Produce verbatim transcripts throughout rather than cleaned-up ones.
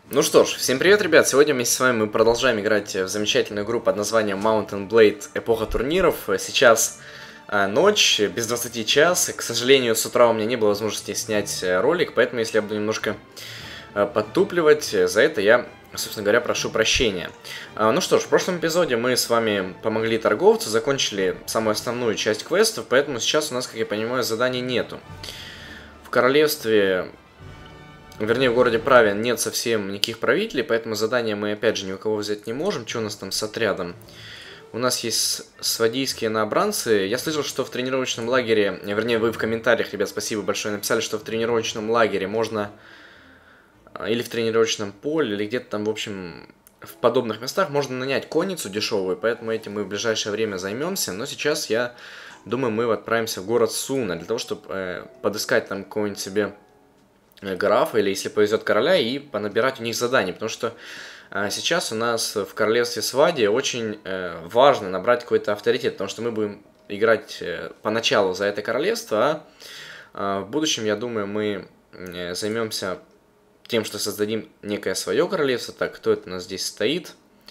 Ну что ж, всем привет, ребят! Сегодня вместе с вами мы продолжаем играть в замечательную игру под названием Mount and Blade Эпоха турниров. Сейчас а, ночь, без двадцати час. К сожалению, с утра у меня не было возможности снять ролик, поэтому если я буду немножко а, подтупливать, за это я, собственно говоря, прошу прощения. А, ну что ж, в прошлом эпизоде мы с вами помогли торговцу, закончили самую основную часть квестов, поэтому сейчас у нас, как я понимаю, заданий нету. В королевстве... Вернее, в городе Правен нет совсем никаких правителей, поэтому задания мы опять же ни у кого взять не можем. Что у нас там с отрядом? У нас есть свадийские новобранцы. Я слышал, что в тренировочном лагере, вернее, вы в комментариях, ребят, спасибо большое, написали, что в тренировочном лагере можно, или в тренировочном поле, или где-то там, в общем, в подобных местах можно нанять конницу дешевую, поэтому этим мы в ближайшее время займемся. Но сейчас я думаю, мы отправимся в город Суна, для того, чтобы э, подыскать там какого-нибудь себе графа, или если повезет короля, и понабирать у них заданий, потому что а, сейчас у нас в королевстве Свади очень э, важно набрать какой-то авторитет, потому что мы будем играть э, поначалу за это королевство, а, а в будущем, я думаю, мы э, займемся тем, что создадим некое свое королевство. Так, кто это у нас здесь стоит?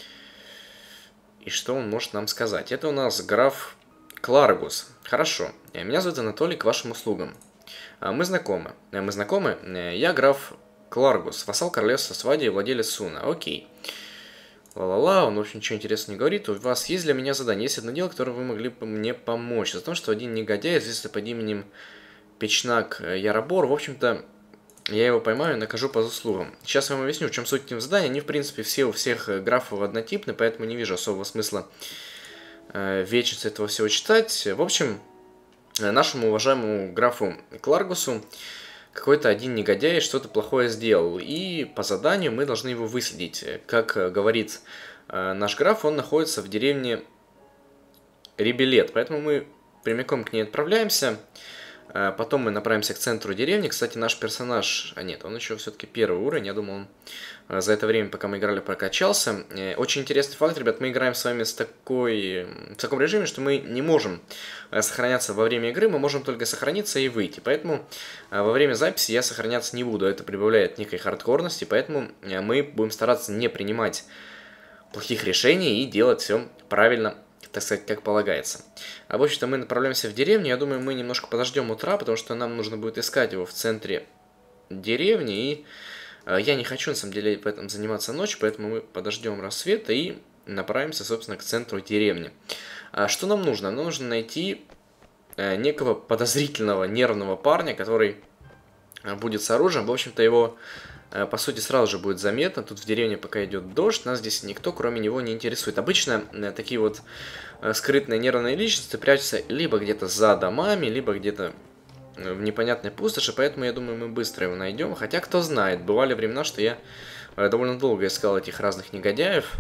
И что он может нам сказать? Это у нас граф Кларгус. Хорошо. Меня зовут Анатолий, к вашим услугам. Мы знакомы. Мы знакомы. Я граф Кларгус, вассал королевства Свади и владелец Суна. Окей. Ла-ла-ла, он, в общем, ничего интересного не говорит. У вас есть для меня задание. Есть одно дело, которое вы могли бы мне помочь. За то, что один негодяй, известный под именем Печнак Ярабор, в общем-то, я его поймаю и накажу по заслугам. Сейчас я вам объясню, в чем суть этих заданий. Они, в принципе, все у всех графов однотипны, поэтому не вижу особого смысла э, вечиться этого всего читать. В общем... Нашему уважаемому графу Кларгусу какой-то один негодяй что-то плохое сделал, и по заданию мы должны его выследить. Как говорит наш граф, он находится в деревне Рибелет, поэтому мы прямиком к ней отправляемся. Потом мы направимся к центру деревни. Кстати, наш персонаж... А нет, он еще все-таки первый уровень. Я думал, он за это время, пока мы играли, прокачался. Очень интересный факт, ребят. Мы играем с вами с такой... в таком режиме, что мы не можем сохраняться во время игры. Мы можем только сохраниться и выйти. Поэтому во время записи я сохраняться не буду. Это прибавляет некой хардкорности. Поэтому мы будем стараться не принимать плохих решений и делать все правильно, так сказать, как полагается. А в общем-то мы направляемся в деревню. Я думаю, мы немножко подождем утра, потому что нам нужно будет искать его в центре деревни. И э, я не хочу, на самом деле, в этом заниматься ночью, поэтому мы подождем рассвета и направимся, собственно, к центру деревни. А что нам нужно? Нам нужно найти э, некого подозрительного, нервного парня, который э, будет с оружием. В общем-то, его... По сути, сразу же будет заметно. Тут в деревне пока идет дождь, нас здесь никто, кроме него, не интересует. Обычно такие вот скрытные нервные личности прячутся либо где-то за домами, либо где-то в непонятной пустоши, поэтому я думаю, мы быстро его найдем. Хотя, кто знает, бывали времена, что я довольно долго искал этих разных негодяев.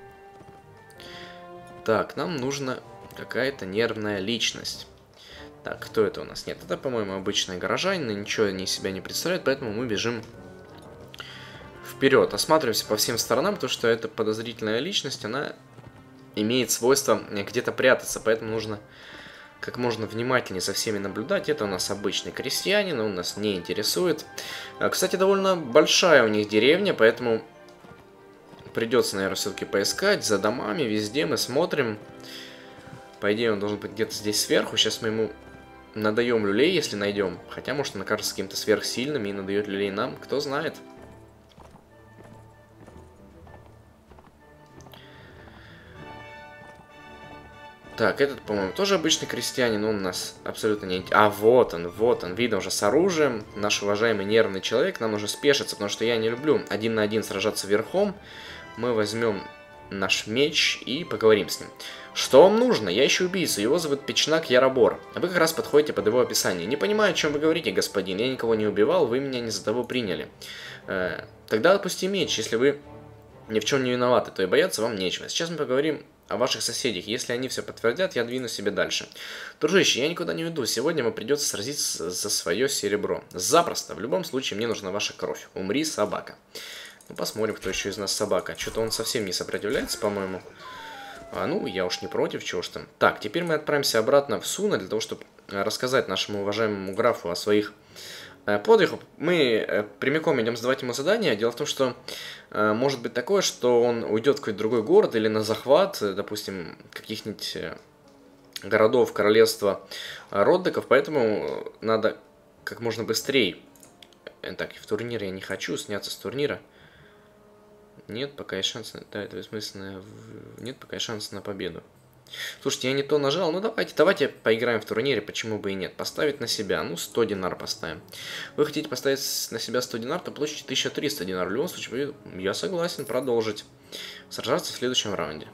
Так, нам нужна какая-то нервная личность. Так, кто это у нас? Нет, это, по-моему, обычный горожанин, ничего они из себя не представляют, поэтому мы бежим вперед, осматриваемся по всем сторонам, потому что эта подозрительная личность, она имеет свойство где-то прятаться, поэтому нужно как можно внимательнее за всеми наблюдать. Это у нас обычный крестьянин, он нас не интересует. Кстати, довольно большая у них деревня, поэтому придется, наверное, все-таки поискать за домами, везде мы смотрим. По идее, он должен быть где-то здесь сверху. Сейчас мы ему надаем люлей, если найдем. Хотя, может, он окажется каким-то сверхсильным и надает люлей нам, кто знает. Так, этот, по-моему, тоже обычный крестьянин, он у нас абсолютно не... А, вот он, вот он, видно уже с оружием, наш уважаемый нервный человек, нам нужно спешиться, потому что я не люблю один на один сражаться верхом. Мы возьмем наш меч и поговорим с ним. Что вам нужно? Я ищу убийцу, его зовут Печнак Ярабор. А вы как раз подходите под его описание. Не понимаю, о чем вы говорите, господин, я никого не убивал, вы меня не за того приняли. Э, тогда отпусти меч, если вы ни в чем не виноваты, то и бояться вам нечего. Сейчас мы поговорим о ваших соседях. Если они все подтвердят, я двину себе дальше. Дружище, я никуда не уйду. Сегодня мне придется сразиться за свое серебро. Запросто. В любом случае, мне нужна ваша кровь. Умри, собака. Ну, посмотрим, кто еще из нас собака. Что-то он совсем не сопротивляется, по-моему. А, ну, я уж не против, чего ж там. Так, теперь мы отправимся обратно в Суна, для того, чтобы рассказать нашему уважаемому графу о своих подвигах. Мы прямиком идем сдавать ему задание. Дело в том, что э, может быть такое, что он уйдет в какой-то другой город или на захват, допустим, каких-нибудь городов королевства Роддеков, поэтому надо как можно быстрее. Так, в турнир я не хочу сняться с турнира. Нет, пока есть шанс на... Да, это бессмысленно. Нет, пока есть шанс на победу. Слушайте, я не то нажал. Ну, давайте, давайте поиграем в турнире, почему бы и нет. Поставить на себя. Ну, сто динар поставим. Вы хотите поставить на себя сто динар, то получите тысячу триста динар. В любом случае, я согласен продолжить сражаться в следующем раунде.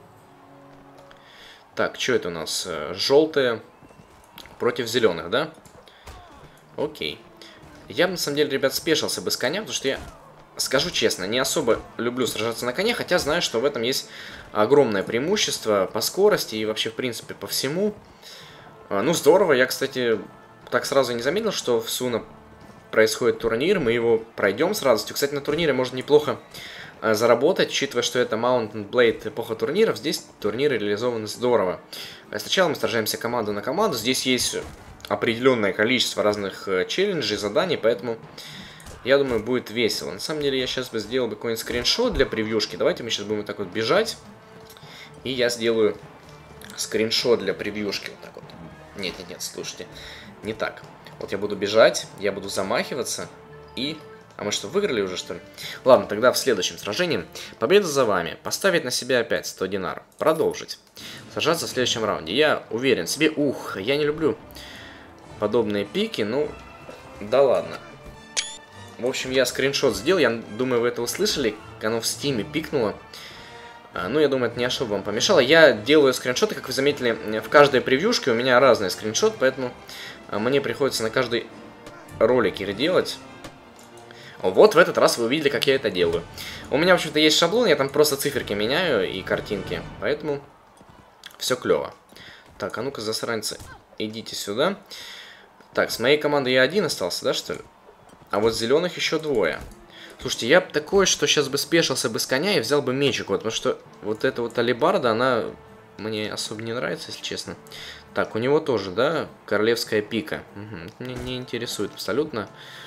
Так, что это у нас? Желтые против зеленых, да? Окей. Я бы, на самом деле, ребят, спешился бы с коня, потому что я... Скажу честно, не особо люблю сражаться на коне, хотя знаю, что в этом есть огромное преимущество по скорости и вообще, в принципе, по всему. Ну, здорово. Я, кстати, так сразу не заметил, что в Суна происходит турнир. Мы его пройдем с радостью. Кстати, на турнире можно неплохо заработать, учитывая, что это Mountain Blade эпоха турниров. Здесь турниры реализованы здорово. Сначала мы сражаемся команду на команду. Здесь есть определенное количество разных челленджей, заданий, поэтому... Я думаю, будет весело. На самом деле, я сейчас бы сделал бы какой-нибудь скриншот для превьюшки. Давайте мы сейчас будем вот так вот бежать. И я сделаю скриншот для превьюшки. Вот так вот. Нет, нет, нет, слушайте. Не так. Вот я буду бежать, я буду замахиваться. И... А мы что, выиграли уже, что ли? Ладно, тогда в следующем сражении. Победа за вами. Поставить на себя опять сто динар. Продолжить. Сражаться в следующем раунде. Я уверен в себе. Ух, я не люблю подобные пики. Ну, да ладно. В общем, я скриншот сделал, я думаю, вы это услышали, оно в стиме пикнуло. Ну, я думаю, это не особо вам помешало. Я делаю скриншоты, как вы заметили, в каждой превьюшке у меня разный скриншот, поэтому мне приходится на каждый ролик их делать. Вот в этот раз вы увидели, как я это делаю. У меня, в общем-то, есть шаблон, я там просто циферки меняю и картинки, поэтому все клево. Так, а ну-ка, засранцы, идите сюда. Так, с моей командой я один остался, да, что ли? А вот зеленых еще двое. Слушайте, я такое, что сейчас бы спешился бы с коня и взял бы мечик. Вот, потому что вот эта вот алебарда, она мне особо не нравится, если честно. Так, у него тоже, да, королевская пика. Угу, меня не интересует абсолютно.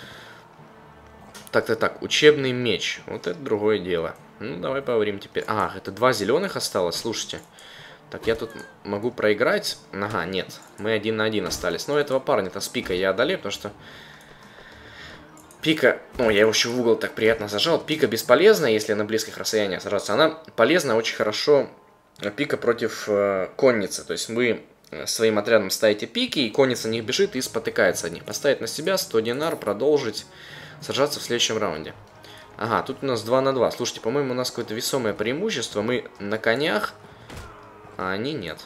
Так-то так, учебный меч. Вот это другое дело. Ну, давай поговорим теперь. А, это два зеленых осталось, слушайте. Так, я тут могу проиграть. Ага, нет, мы один на один остались. Но этого парня-то с пикой я одолею, потому что... Пика, ну я его еще в угол так приятно зажал. Пика бесполезна, если на близких расстояниях сражаться. Она полезна очень хорошо. Пика против э, конницы. То есть вы своим отрядом ставите пики, и конница на них бежит и спотыкается от них. Поставить на себя сто динар, продолжить сражаться в следующем раунде. Ага, тут у нас два на два. Слушайте, по-моему, у нас какое-то весомое преимущество. Мы на конях, а они нет.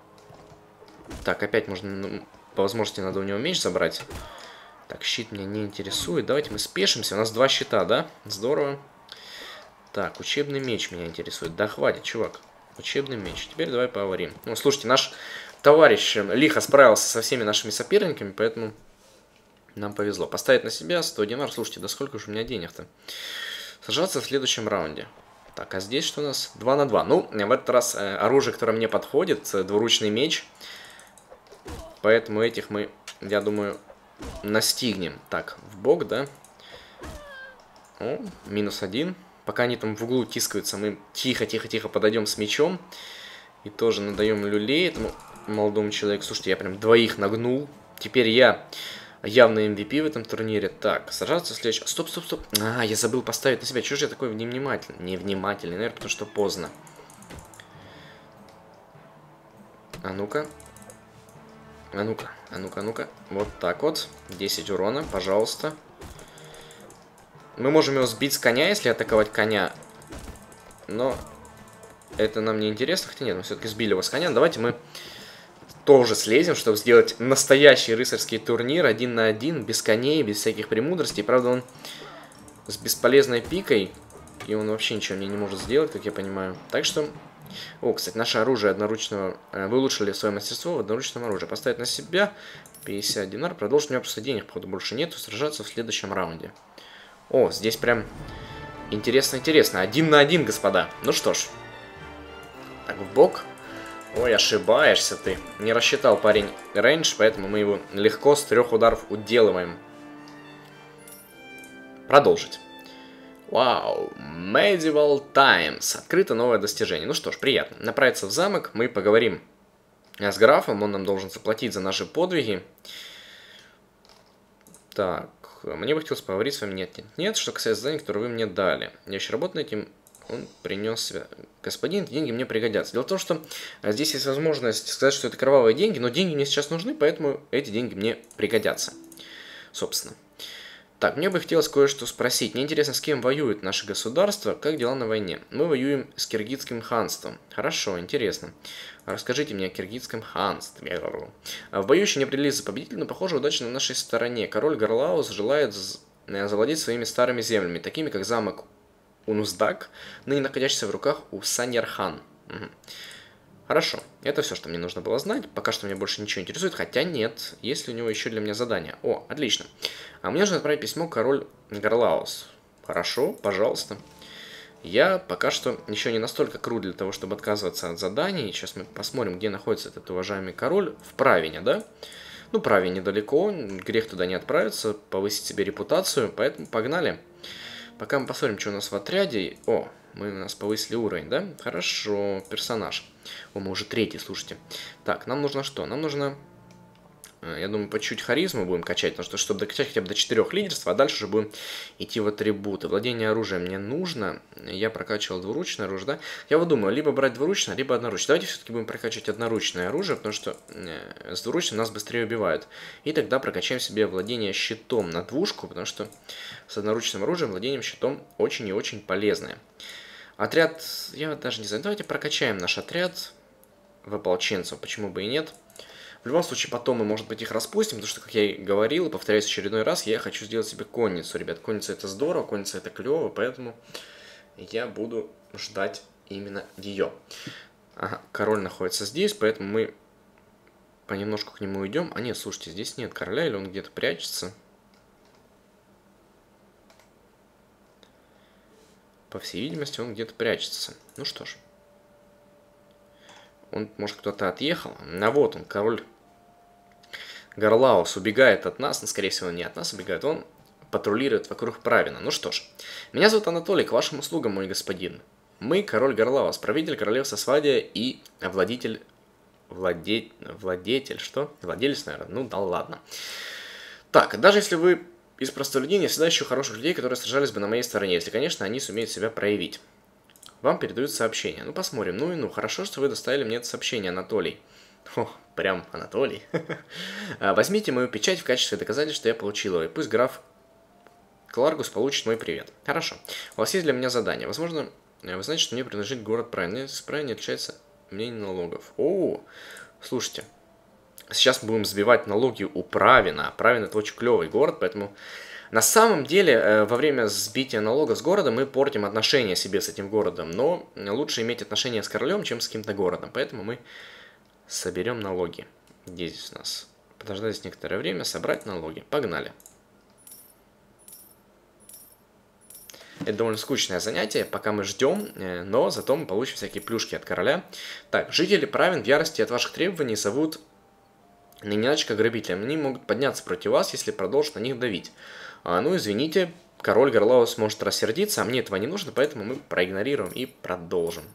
Так, опять можно, ну, по возможности надо у него меч забрать. Так, щит меня не интересует. Давайте мы спешимся. У нас два щита, да? Здорово. Так, учебный меч меня интересует. Да хватит, чувак. Учебный меч. Теперь давай поговорим. Ну, слушайте, наш товарищ лихо справился со всеми нашими соперниками, поэтому нам повезло. Поставить на себя сто динар. Слушайте, да сколько же у меня денег-то? Сражаться в следующем раунде. Так, а здесь что у нас? два на два. Ну, в этот раз э, оружие, которое мне подходит, э, двуручный меч. Поэтому этих мы, я думаю... настигнем. Так, в бок, да? О, минус один. Пока они там в углу тискаются, мы тихо-тихо-тихо подойдем с мечом. И тоже надаем люлей этому молодому человеку. Слушайте, я прям двоих нагнул. Теперь я явно эм ви пи в этом турнире. Так, сражаться в следующем... Стоп, стоп, стоп. А, я забыл поставить на себя. Чего же я такой невнимательный? Невнимательный, наверное, потому что поздно. А ну-ка. А ну-ка, а ну-ка, а ну-ка. Вот так вот. десять урона, пожалуйста. Мы можем его сбить с коня, если атаковать коня. Но это нам не интересно. Хотя нет, мы все-таки сбили его с коня. Давайте мы тоже слезем, чтобы сделать настоящий рыцарский турнир. Один на один, без коней, без всяких премудростей. Правда, он с бесполезной пикой. И он вообще ничего мне не может сделать, как я понимаю. Так что... О, кстати, наше оружие одноручного... Вы улучшили свое мастерство в одноручном оружии. Поставить на себя пятьдесят динар. Продолжить. У меня просто денег, походу, больше нету. Сражаться в следующем раунде. О, здесь прям интересно-интересно. Один на один, господа. Ну что ж. Так, в бок. Ой, ошибаешься ты. Не рассчитал парень рейндж, поэтому мы его легко с трех ударов уделываем. Продолжить. Вау, Medieval Times. Открыто новое достижение. Ну что ж, приятно. Направиться в замок, мы поговорим с графом, он нам должен заплатить за наши подвиги. Так, мне бы хотелось поговорить с вами. Нет, нет, нет. Что касается заданий, которые вы мне дали. Я еще работаю над этим. Он принес себя. Господин, эти деньги мне пригодятся. Дело в том, что здесь есть возможность сказать, что это кровавые деньги, но деньги мне сейчас нужны, поэтому эти деньги мне пригодятся. Собственно. Так, мне бы хотелось кое-что спросить. Мне интересно, с кем воюет наше государство, как дела на войне? Мы воюем с Киргизским ханством. Хорошо, интересно. Расскажите мне о Киргизском ханстве. В бою еще не определились за победителя, но, похоже, удача на нашей стороне. Король Гарлаус желает завладеть своими старыми землями, такими как замок Унуздак, ныне находящийся в руках у Саньярхан. Угу. Хорошо, это все, что мне нужно было знать. Пока что меня больше ничего не интересует, хотя нет, есть ли у него еще для меня задание. О, отлично. А мне нужно отправить письмо король Гарлаус. Хорошо, пожалуйста. Я пока что еще не настолько крут для того, чтобы отказываться от заданий. Сейчас мы посмотрим, где находится этот уважаемый король. В Правине, да? Ну, Правин недалеко, грех туда не отправиться, повысить себе репутацию, поэтому погнали. Пока мы посмотрим, что у нас в отряде. О, мы у нас повысили уровень, да? Хорошо, персонаж. О, мы уже третий, слушайте. Так, нам нужно что? Нам нужно, я думаю, по чуть-чуть харизму будем качать, потому что, чтобы докачать хотя бы до четырех лидерства, а дальше уже будем идти в атрибуты. Владение оружием мне нужно. Я прокачивал двуручное оружие, да? Я вот думаю, либо брать двуручное, либо одноручное. Давайте все-таки будем прокачивать одноручное оружие, потому что с двуручным нас быстрее убивают. И тогда прокачаем себе владение щитом на двушку, потому что с одноручным оружием владением щитом очень и очень полезное. Отряд, я даже не знаю, давайте прокачаем наш отряд в ополченцев, почему бы и нет. В любом случае, потом мы, может быть, их распустим, потому что, как я и говорил, и повторяюсь очередной раз, я хочу сделать себе конницу. Ребят, конница это здорово, конница это клево, поэтому я буду ждать именно ее. Ага, король находится здесь, поэтому мы понемножку к нему идем. А нет, слушайте, здесь нет короля, или он где-то прячется. По всей видимости, он где-то прячется. Ну что ж. Он, может, кто-то отъехал. А вот он, король Гарлаус убегает от нас, но, скорее всего, не от нас убегает, он патрулирует вокруг Правина. Ну что ж, меня зовут Анатолий, к вашим услугам, мой господин. Мы король Гарлаус, правитель королевства Свадия и владетель... Владе... Владетель, что? Владелец, наверное, ну да ладно. Так, даже если вы из простолюдин, я всегда ищу хороших людей, которые сражались бы на моей стороне, если, конечно, они сумеют себя проявить. Вам передают сообщение. Ну, посмотрим. Ну и ну, хорошо, что вы доставили мне это сообщение, Анатолий. О, прям Анатолий. Возьмите мою печать в качестве доказательства, что я получил его. И пусть граф Кларгус получит мой привет. Хорошо. У вас есть для меня задание. Возможно, вы знаете, что мне принадлежит город Правин. Правин не отличается мнение налогов. О, слушайте. Сейчас мы будем сбивать налоги у Правина. Правин это очень клевый город, поэтому... На самом деле, во время сбития налогов с города мы портим отношения себе с этим городом, но лучше иметь отношения с королем, чем с каким-то городом, поэтому мы соберем налоги. Где здесь у нас? Подождать здесь некоторое время, собрать налоги. Погнали. Это довольно скучное занятие, пока мы ждем, но зато мы получим всякие плюшки от короля. Так, жители Правин в ярости от ваших требований зовут не иначе как грабителям. Они могут подняться против вас, если продолжат на них давить. А, ну, извините, король Гарлаус может рассердиться, а мне этого не нужно, поэтому мы проигнорируем и продолжим.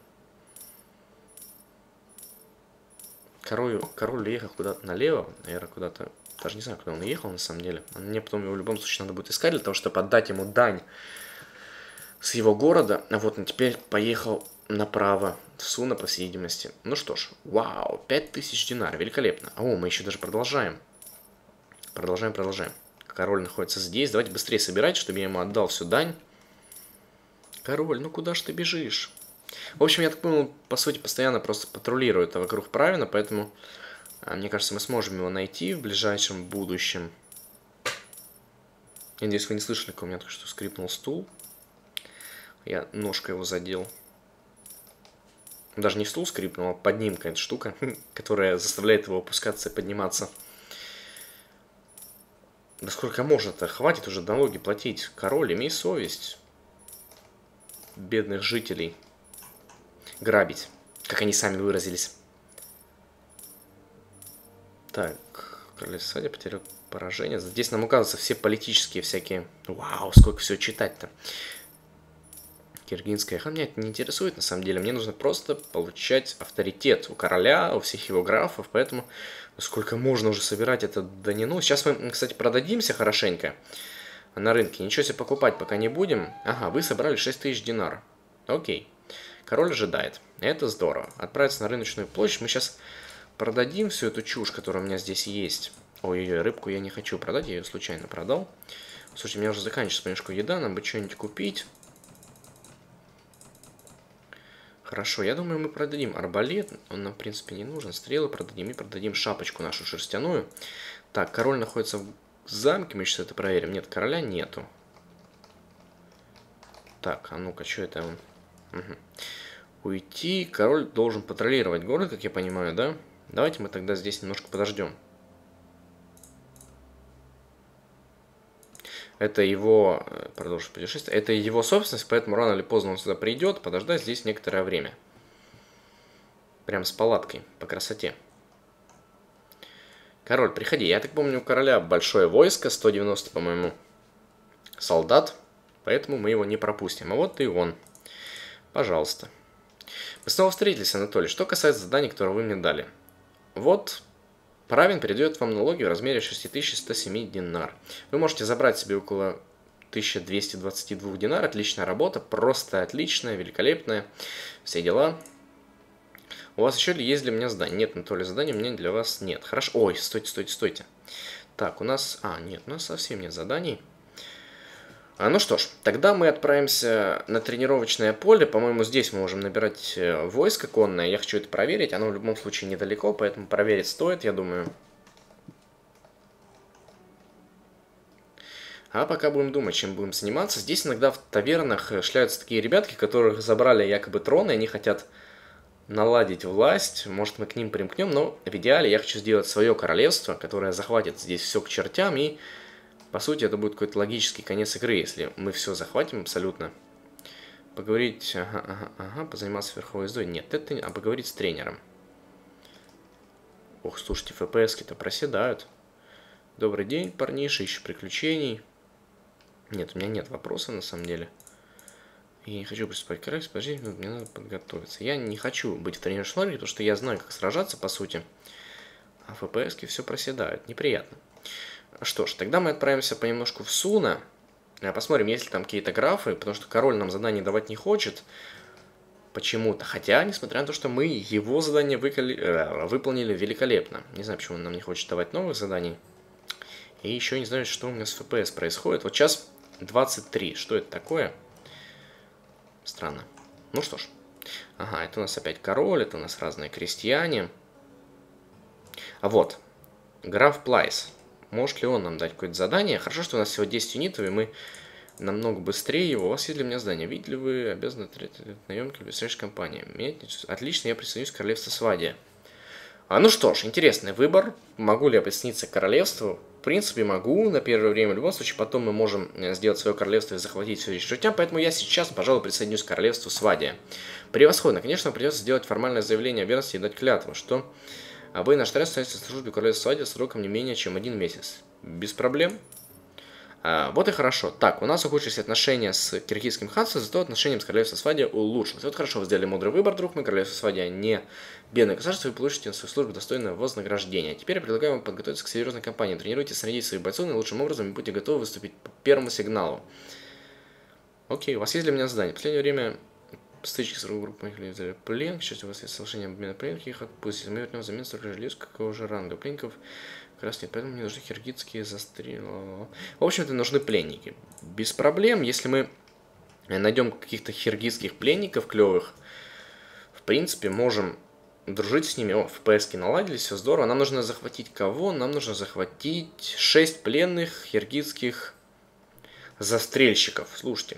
Король, король уехал куда-то налево, наверное, куда-то, даже не знаю, куда он уехал на самом деле. Мне потом его в любом случае надо будет искать для того, чтобы отдать ему дань с его города. А вот он теперь поехал направо, в Суна, по всей видимости. Ну что ж, вау, пять тысяч динар, великолепно. О, мы еще даже продолжаем. Продолжаем, продолжаем. Король находится здесь. Давайте быстрее собирать, чтобы я ему отдал всю дань. Король, ну куда ж ты бежишь? В общем, я так понял, по сути, постоянно просто патрулирует вокруг Правина, поэтому, мне кажется, мы сможем его найти в ближайшем будущем. Я надеюсь, вы не слышали, как у меня только что скрипнул стул. Я ножкой его задел. Даже не стул скрипнул, а поднимка эта штука, которая заставляет его опускаться и подниматься. Да сколько можно-то? Хватит уже налоги платить. Король, имей совесть. Бедных жителей грабить, как они сами выразились. Так, королевство Свадия потерял поражение. Здесь нам указываются все политические всякие... Вау, сколько всего читать-то. Киргизская хан меня это не интересует, на самом деле. Мне нужно просто получать авторитет у короля, у всех его графов, поэтому сколько можно уже собирать это данину. Сейчас мы, кстати, продадимся хорошенько на рынке. Ничего себе покупать пока не будем. Ага, вы собрали шесть тысяч динар. Окей. Король ожидает. Это здорово. Отправиться на рыночную площадь. Мы сейчас продадим всю эту чушь, которая у меня здесь есть. Ой-ой-ой, рыбку я не хочу продать, я ее случайно продал. Слушайте, у меня уже заканчивается понемножку еда, нам бы что-нибудь купить. Хорошо, я думаю, мы продадим арбалет. Он нам, в принципе, не нужен. Стрелы продадим и продадим шапочку нашу шерстяную. Так, король находится в замке. Мы сейчас это проверим. Нет, короля нету. Так, а ну-ка, что это он? Угу. Уйти. Король должен патрулировать город, как я понимаю, да? Давайте мы тогда здесь немножко подождем. Это его, продолжить путешествие, это его собственность, поэтому рано или поздно он сюда придет, подождать здесь некоторое время. Прям с палаткой, по красоте. Король, приходи. Я так помню, у короля большое войско, сто девяносто, по-моему, солдат, поэтому мы его не пропустим. А вот и он. Пожалуйста. Мы снова встретились, Анатолий. Что касается заданий, которые вы мне дали. Вот... Правин передает вам налоги в размере шесть тысяч сто семь динар. Вы можете забрать себе около тысячи двухсот двадцати двух динар. Отличная работа, просто отличная, великолепная. Все дела. У вас еще есть для меня задание? Нет, Анатолий, задания у меня для вас нет. Хорошо. Ой, стойте, стойте, стойте. Так, у нас... А, нет, у нас совсем нет заданий. А, ну что ж, тогда мы отправимся на тренировочное поле. По-моему, здесь мы можем набирать войско конное. Я хочу это проверить. Оно в любом случае недалеко, поэтому проверить стоит, я думаю. А пока будем думать, чем будем заниматься. Здесь иногда в тавернах шляются такие ребятки, которых забрали якобы трон, и они хотят наладить власть. Может, мы к ним примкнем, но в идеале я хочу сделать свое королевство, которое захватит здесь все к чертям и... По сути, это будет какой-то логический конец игры, если мы все захватим абсолютно. Поговорить, ага, ага, ага, позаниматься верховой ездой. Нет, это не, а поговорить с тренером. Ох, слушайте, эф пи эски-то проседают. Добрый день, парниша, ищу приключений. Нет, у меня нет вопроса, на самом деле. Я не хочу приступать к коррекции, подождите, мне надо подготовиться. Я не хочу быть в тренировочном лагере, потому что я знаю, как сражаться, по сути. А эф пи эски все проседают, неприятно. Что ж, тогда мы отправимся понемножку в Суна. Посмотрим, есть ли там какие-то графы, потому что король нам задание давать не хочет. Почему-то. Хотя, несмотря на то, что мы его задание выколи... э, выполнили великолепно. Не знаю, почему он нам не хочет давать новых заданий. И еще не знаю, что у меня с эф пи эс происходит. Вот сейчас двадцать три. Что это такое? Странно. Ну что ж. Ага, это у нас опять король, это у нас разные крестьяне. А вот. Граф Плайс. Может ли он нам дать какое-то задание? Хорошо, что у нас всего десять юнитов, и мы намного быстрее его. У вас есть для меня задание. Видите ли вы обязаны тратить наемки ближайшей компании? Отлично, я присоединюсь к королевству Свадия. А ну что ж, интересный выбор. Могу ли я присоединиться к королевству? В принципе, могу на первое время. В любом случае, потом мы можем сделать свое королевство и захватить все чертям. Поэтому я сейчас, пожалуй, присоединюсь к королевству Свадия. Превосходно. Конечно, придется сделать формальное заявление о верности и дать клятву, что... А вы наш трасс становитесь на службе королевства Свадия сроком не менее чем один месяц. Без проблем. А, вот и хорошо. Так, у нас ухудшились отношения с киргизским ханством, зато отношения с королевством Свадия улучшились. Вот хорошо, вы сделали мудрый выбор, друг мой. Королевство Свадия не бедное государство, вы получите на свою службу достойное вознаграждение. Теперь я предлагаю вам подготовиться к серьезной кампании. Тренируйтесь, снарядите своих бойцов наилучшим образом и будьте готовы выступить по первому сигналу. Окей, у вас есть для меня задание. В последнее время... Стычки с другой группой взяли плен. К счастью, у вас есть соглашение обмена пленных, их отпустить. Мы вернем взамен столько же лиц, какого же ранга. Пленников как раз нет, поэтому мне нужны киргизские застрелы. В общем-то, нужны пленники. Без проблем, если мы найдем каких-то киргизских пленников клевых, в принципе, можем дружить с ними. О, эф пи эски наладились, все здорово. Нам нужно захватить кого? Нам нужно захватить шесть пленных киргизских застрельщиков. Слушайте.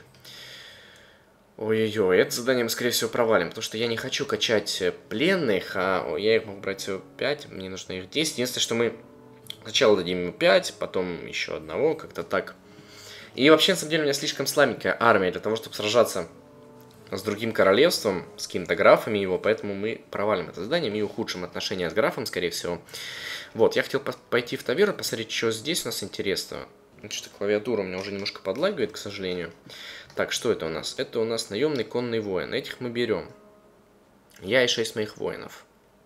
Ой-ой-ой, это задание мы, скорее всего, провалим, потому что я не хочу качать пленных, а я их могу брать всего пять, мне нужно их десять. Единственное, что мы сначала дадим ему пять, потом еще одного, как-то так. И вообще, на самом деле, у меня слишком слабенькая армия для того, чтобы сражаться с другим королевством, с какими-то графами его, поэтому мы провалим это задание, мы ухудшим отношения с графом, скорее всего. Вот, я хотел пойти в таверну, посмотреть, что здесь у нас интересного. Что-то клавиатура у меня уже немножко подлагивает, к сожалению. Так, что это у нас? Это у нас наемный конный воин. Этих мы берем. Я и шесть моих воинов.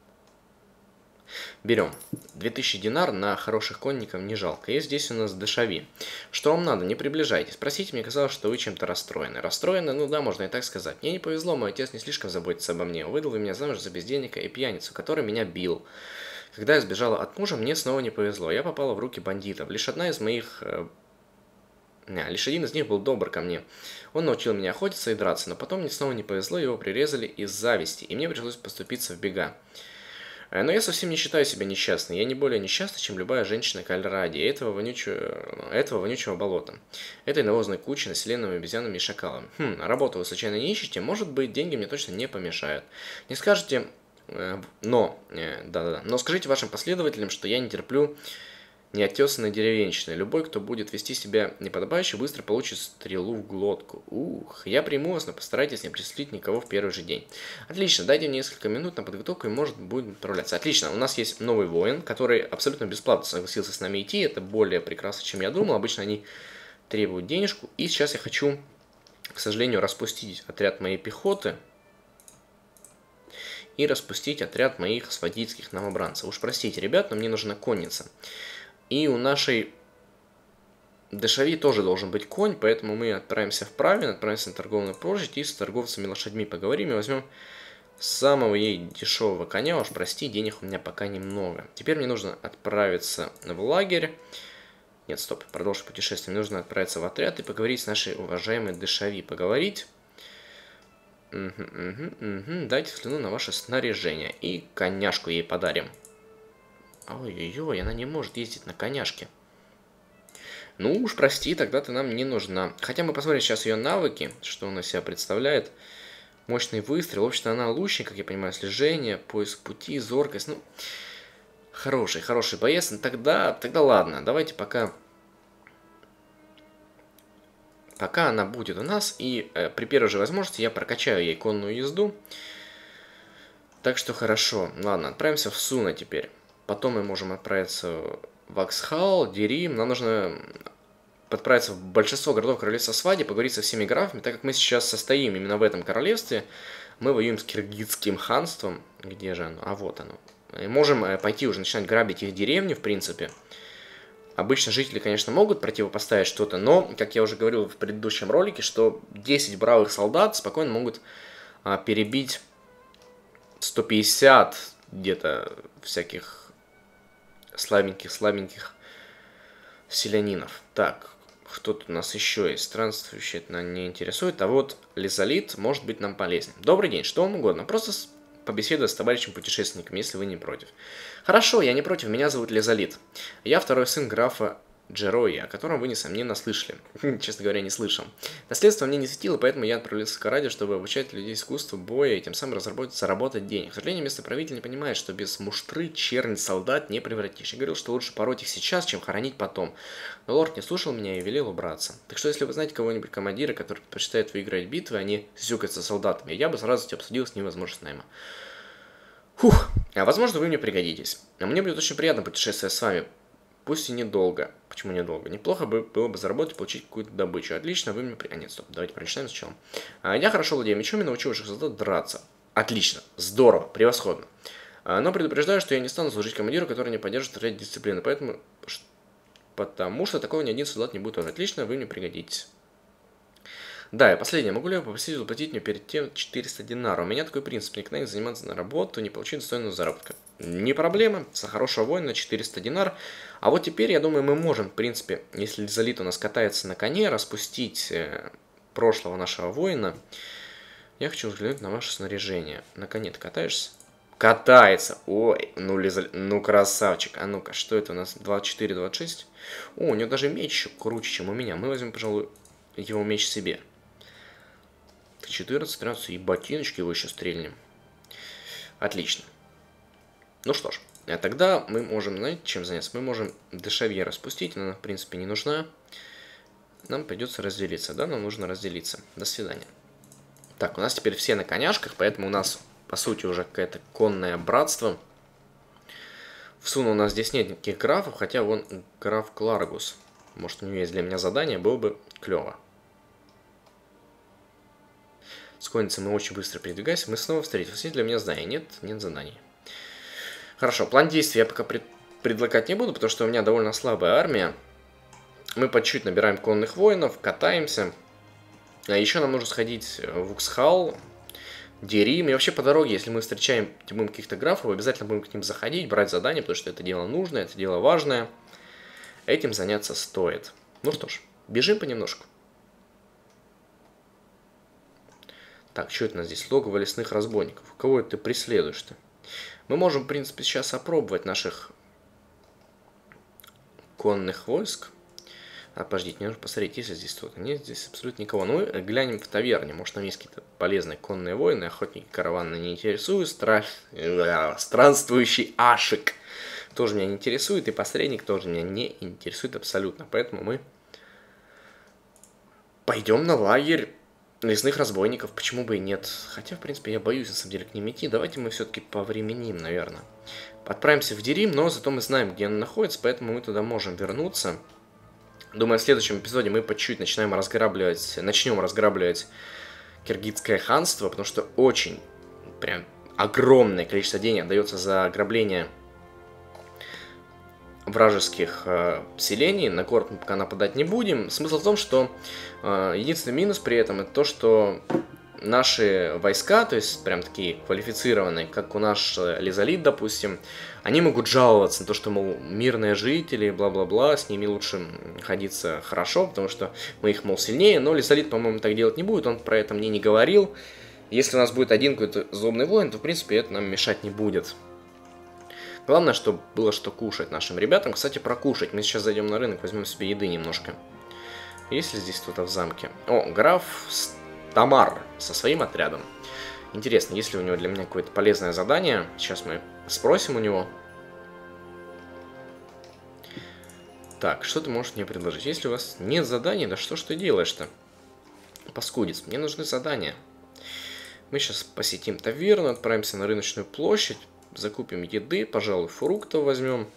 Берем. две тысячи динар на хороших конников не жалко. И здесь у нас дешави. Что вам надо? Не приближайтесь. Простите, мне казалось, что вы чем-то расстроены. Расстроены? Ну да, можно и так сказать. Мне не повезло, мой отец не слишком заботится обо мне. Выдал вы меня замуж за бездельника и пьяницу, который меня бил. Когда я сбежала от мужа, мне снова не повезло. Я попала в руки бандитов. Лишь одна из моих... Э, не, лишь один из них был добр ко мне. Он научил меня охотиться и драться, но потом мне снова не повезло, его прирезали из зависти, и мне пришлось поступиться в бега. Э, но я совсем не считаю себя несчастной. Я не более несчастна, чем любая женщина Кальради, этого вонючего, этого вонючего болота. Этой навозной кучи, населенной обезьянами и шакалами. Хм, работу вы случайно не ищете? Может быть, деньги мне точно не помешают. Не скажете... Но, да-да-да, но скажите вашим последователям, что я не терплю неотесанной деревенщины. Любой, кто будет вести себя неподобающе, быстро получит стрелу в глотку. Ух, я приму вас, но постарайтесь не присутствовать никого в первый же день. Отлично, дайте мне несколько минут на подготовку и может будет отправляться. Отлично, у нас есть новый воин, который абсолютно бесплатно согласился с нами идти. Это более прекрасно, чем я думал. Обычно они требуют денежку. И сейчас я хочу, к сожалению, распустить отряд моей пехоты и распустить отряд моих свадийских новобранцев. Уж простите, ребят, но мне нужна конница. И у нашей дешави тоже должен быть конь, поэтому мы отправимся в Правин, отправимся на торговую площадь и с торговцами лошадьми поговорим и возьмем самого ей дешевого коня. Уж прости, денег у меня пока немного. Теперь мне нужно отправиться в лагерь. Нет, стоп, продолжить путешествие. Мне нужно отправиться в отряд и поговорить с нашей уважаемой дешави. Поговорить... Угу, угу, угу. Дайте взгляну на ваше снаряжение. И коняшку ей подарим. Ой-ой-ой, она не может ездить на коняшке. Ну уж прости, тогда ты нам не нужна. Хотя мы посмотрим сейчас ее навыки, что она себя представляет. Мощный выстрел. В общем-то, она лучник, как я понимаю, слежение, поиск пути, зоркость. Ну, хороший, хороший боец. Ну, тогда, тогда ладно, давайте пока... Пока она будет у нас, и э, при первой же возможности я прокачаю ей конную езду. Так что хорошо. Ладно, отправимся в Суна теперь. Потом мы можем отправиться в Аксхал, Дерим. Нам нужно отправиться в большинство городов королевства Свади, поговорить со всеми графами. Так как мы сейчас состоим именно в этом королевстве, мы воюем с Киргизским ханством. Где же оно? А вот оно. И можем э, пойти уже начинать грабить их деревни, в принципе. Обычно жители, конечно, могут противопоставить что-то, но, как я уже говорил в предыдущем ролике, что десять бравых солдат спокойно могут а, перебить сто пятьдесят где-то всяких слабеньких-слабеньких селянинов. Так, кто тут у нас еще есть? Странствующий, это нас не интересует. А вот Лизолит может быть нам полезен. Добрый день, что вам угодно. Просто побеседовать с товарищем-путешественником, если вы не против. Хорошо, я не против, меня зовут Лизолит. Я второй сын графа Джерои, о котором вы, несомненно, слышали. Честно говоря, не слышал. Наследство мне не светило, поэтому я отправился в Каради, чтобы обучать людей искусству боя и тем самым разработать, заработать денег. К сожалению, местный правитель не понимает, что без муштры чернь солдат не превратишь. Я говорил, что лучше пороть их сейчас, чем хоронить потом. Но лорд не слушал меня и велел убраться. Так что, если вы знаете кого-нибудь командира, который предпочитает выиграть битвы, а не сюкаться с солдатами, я бы сразу обсудил с ним возможность найма. Фух, а возможно вы мне пригодитесь. А мне будет очень приятно путешествовать с вами. Пусть и недолго. Почему недолго? Неплохо бы было бы заработать, получить какую-то добычу. Отлично, вы мне... При... А нет, стоп, давайте прочитаем сначала. А, я хорошо владею мечом и научу ваших солдат драться. Отлично, здорово, превосходно. А, но предупреждаю, что я не стану служить командиру, который не поддержит отряд дисциплины. Поэтому... Потому что такого ни один солдат не будет. Отлично, вы мне пригодитесь. Да, и последнее. Могу ли я попросить заплатить мне перед тем четыреста динаров? У меня такой принцип. Никогда не заниматься на работу, не получить достойного заработка. Не проблема. За хорошего воина четыреста динар. А вот теперь, я думаю, мы можем, в принципе, если Лизолит у нас катается на коне, распустить э, прошлого нашего воина. Я хочу взглянуть на ваше снаряжение. На коне ты катаешься? Катается! Ой, ну, Лизолит, ну красавчик. А ну-ка, что это у нас? двадцать четыре двадцать шесть? О, у него даже меч еще круче, чем у меня. Мы возьмем, пожалуй, его меч себе. четырнадцать, тринадцать, и ботиночки его еще стрельнем. Отлично. Ну что ж, а тогда мы можем, знаете, чем заняться? Мы можем дешевье распустить, она, в принципе, не нужна. Нам придется разделиться, да, нам нужно разделиться. До свидания. Так, у нас теперь все на коняшках, поэтому у нас, по сути, уже какое-то конное братство. В Суну у нас здесь нет никаких графов, хотя вон граф Кларгус. Может, у нее есть для меня задание, было бы клево. С конницей мы очень быстро передвигаемся. Мы снова встретились. Есть для меня задание? Нет, нет заданий. Хорошо, план действий я пока пред... предлагать не буду, потому что у меня довольно слабая армия. Мы по чуть-чуть набираем конных воинов, катаемся. А еще нам нужно сходить в Уксхал, Дерим. И вообще по дороге, если мы встречаем будем каких-то графов, обязательно будем к ним заходить, брать задания, потому что это дело нужное, это дело важное. Этим заняться стоит. Ну что ж, бежим понемножку. Так, что это у нас здесь? Логово лесных разбойников. Кого это ты преследуешь-то? Мы можем, в принципе, сейчас опробовать наших конных войск. А, подождите, мне нужно посмотреть, есть ли здесь кто-то. Нет, здесь абсолютно никого. Ну, мы глянем в таверне. Может, там есть какие-то полезные конные воины. Охотники караванные не интересуют. Стра... Странствующий ашик тоже меня не интересует. И посредник тоже меня не интересует абсолютно. Поэтому мы пойдем на лагерь лесных разбойников. Почему бы и нет? Хотя, в принципе, я боюсь, на самом деле, к ним идти. Давайте мы все-таки повременим, наверное. Отправимся в Дерим, но зато мы знаем, где он находится, поэтому мы туда можем вернуться. Думаю, в следующем эпизоде мы по чуть-чуть начинаем разграбливать, начнем разграбливать Киргизское ханство, потому что очень, прям, огромное количество денег отдается за ограбление вражеских э, селений. На город мы пока нападать не будем. Смысл в том, что э, единственный минус при этом это то, что наши войска, то есть прям такие квалифицированные, как у нас Лизалит, допустим, они могут жаловаться на то, что, мол, мирные жители, бла-бла-бла, с ними лучше ходиться хорошо, потому что мы их, мол, сильнее, но Лизалит, по-моему, так делать не будет, он про это мне не говорил. Если у нас будет один какой-то злобный воин, то, в принципе, это нам мешать не будет. Главное, чтобы было что кушать нашим ребятам. Кстати, про кушать. Мы сейчас зайдем на рынок, возьмем себе еды немножко. Есть ли здесь кто-то в замке? О, граф Тамар со своим отрядом. Интересно, есть ли у него для меня какое-то полезное задание? Сейчас мы спросим у него. Так, что ты можешь мне предложить? Если у вас нет заданий, да что ж ты делаешь-то? Паскудец, мне нужны задания. Мы сейчас посетим таверну, отправимся на рыночную площадь. Закупим еды, пожалуй, фруктов возьмем.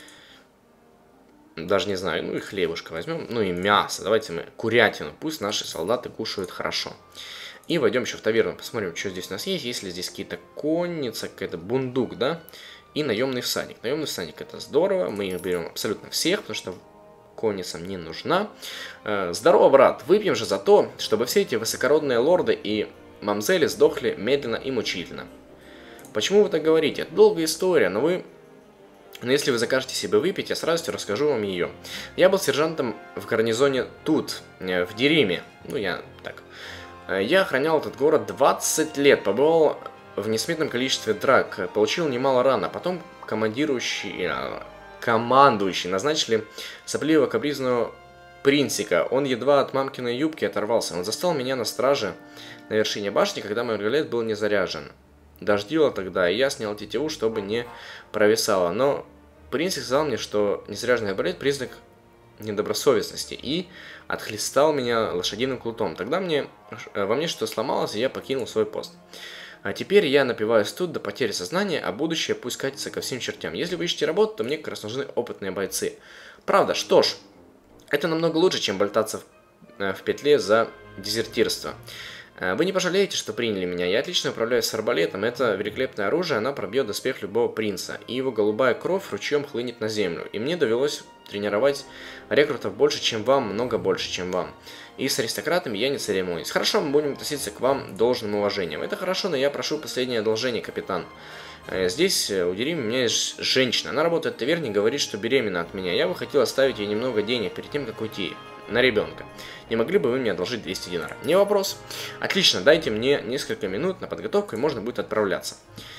Даже не знаю, ну и хлебушка возьмем. Ну и мясо. Давайте мы курятину. Пусть наши солдаты кушают хорошо. И войдем еще в таверну, посмотрим, что здесь у нас есть. Есть ли здесь какие-то конница, какая-то бундук, да? И наемный всадник. Наемный всадник это здорово. Мы их берем абсолютно всех, потому что конницам не нужна. Здорово, брат. Выпьем же за то, чтобы все эти высокородные лорды и мамзели сдохли медленно и мучительно. Почему вы так говорите? Это долгая история, но вы... Но если вы закажете себе выпить, я с радостью расскажу вам ее. Я был сержантом в гарнизоне тут, в Дериме. Ну, я так. Я охранял этот город двадцать лет, побывал в несметном количестве драк, получил немало ран, а потом командирующий... командующий назначили сопливо-капризного принцика. Он едва от мамкиной юбки оторвался. Он застал меня на страже на вершине башни, когда мой арбалет был не заряжен. Дождило тогда, и я снял тетиву, чтобы не провисало. Но принц сказал мне, что незаряженный арбалет признак недобросовестности, и отхлестал меня лошадиным кнутом. Тогда мне, во мне что-то сломалось, и я покинул свой пост. А теперь я напиваюсь тут до потери сознания, а будущее пусть катится ко всем чертям. Если вы ищете работу, то мне как раз нужны опытные бойцы. Правда, что ж, это намного лучше, чем болтаться в, в петле за дезертирство. Вы не пожалеете, что приняли меня. Я отлично управляюсь с арбалетом. Это великолепное оружие, она пробьет доспех любого принца. И его голубая кровь ручьем хлынет на землю. И мне довелось тренировать рекрутов больше, чем вам, много больше, чем вам. И с аристократами я не церемонюсь. Хорошо, мы будем относиться к вам должным уважением. Это хорошо, но я прошу последнее одолжение, капитан. Здесь, у Дерими, у меня есть женщина. Она работает в таверне и говорит, что беременна от меня. Я бы хотел оставить ей немного денег перед тем, как уйти. На ребенка. Не могли бы вы мне одолжить двести динаров? Не вопрос. Отлично, дайте мне несколько минут на подготовку, и можно будет отправляться.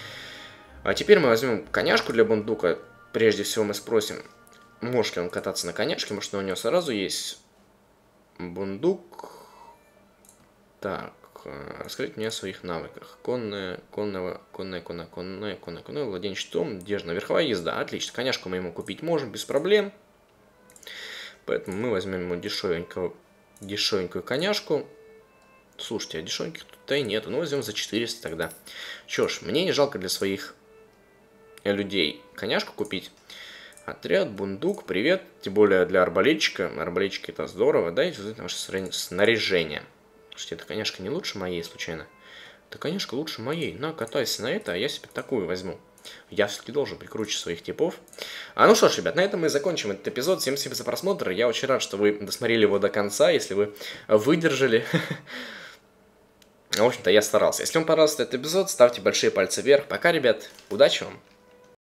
А теперь мы возьмем коняшку для бундука. Прежде всего мы спросим, может ли он кататься на коняшке, может у него сразу есть бундук. Так, расскажите мне о своих навыках. Конная, конного, конная, конная, конная, конная, конная, владение щитом, держна, верховая езда. Отлично, коняшку мы ему купить можем без проблем. Поэтому мы возьмем ему дешевенькую, дешевенькую коняшку. Слушайте, а дешевеньких тут-то и нету. Ну, возьмем за четыреста тогда. Что ж, мне не жалко для своих людей коняшку купить. Отряд, бундук, привет. Тем более для арбалетчика. Арбалетчик это здорово. Дайте наше снаряжение. Слушайте, это, конечно, не лучше моей, случайно. Это, конечно, лучше моей. На, катайся на это, а я себе такую возьму. Я все-таки должен прикручивать своих типов. А ну что ж, ребят, на этом мы закончим этот эпизод. Всем спасибо за просмотр. Я очень рад, что вы досмотрели его до конца, если вы выдержали. В общем-то, я старался. Если вам понравился этот эпизод, ставьте большие пальцы вверх. Пока, ребят. Удачи вам.